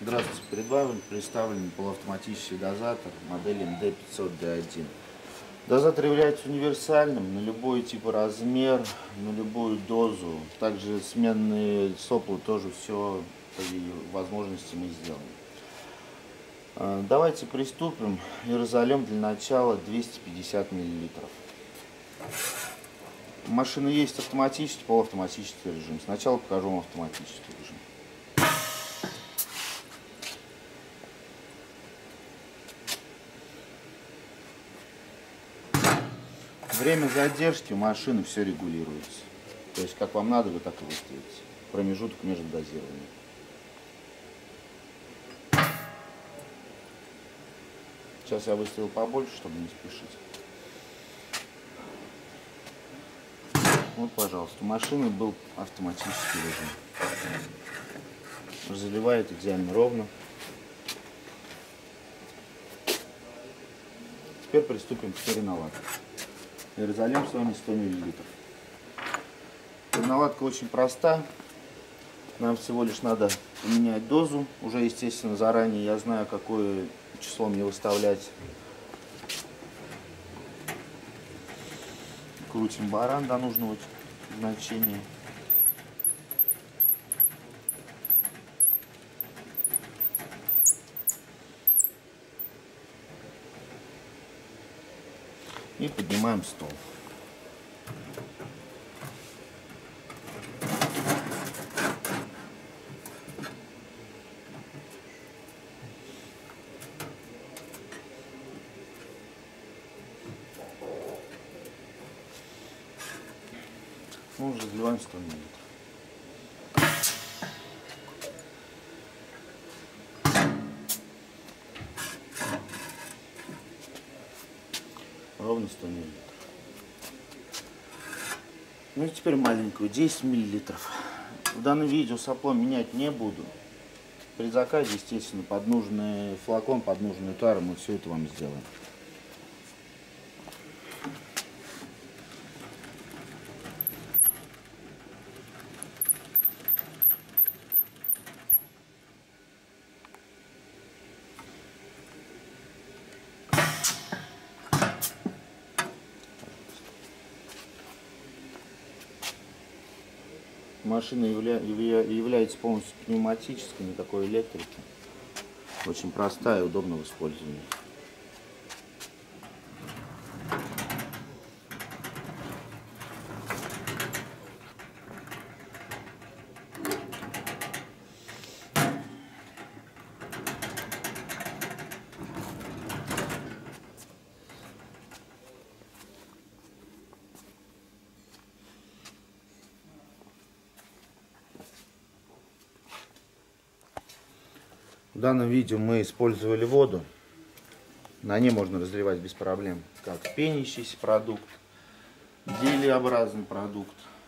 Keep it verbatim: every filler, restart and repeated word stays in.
Здравствуйте, перед вами представлен полуавтоматический дозатор модели эм дэ пятьсот дэ один. Дозатор является универсальным на любой тип и размер, на любую дозу. Также сменные сопла тоже все по возможности мы сделаем. Давайте приступим и разольем для начала двести пятьдесят миллилитров. Машина есть автоматический, полуавтоматический режим. Сначала покажу вам автоматический режим. Время задержки у машины все регулируется. То есть как вам надо, вы так и выставите. Промежуток между дозированием. Сейчас я выставил побольше, чтобы не спешить. Вот, пожалуйста, у машины был автоматический режим. Заливает идеально ровно. Теперь приступим к переналадке. И разольем с вами сто миллилитров. Переналадка очень проста. Нам всего лишь надо поменять дозу. Уже, естественно, заранее я знаю, какое число мне выставлять. Крутим баран до нужного значения. И поднимаем стол. Мы уже заливаем сто миллилитров. Ровно сто миллилитров. Ну и теперь маленькую, десять миллилитров. В данном видео сопло менять не буду. При заказе, естественно, под нужный флакон, под нужную тару мы все это вам сделаем. Машина явля... является полностью пневматической, никакой электрики. Очень простая и удобна в использовании. В данном видео мы использовали воду. На ней можно разливать без проблем как пенящийся продукт, гелеобразный продукт,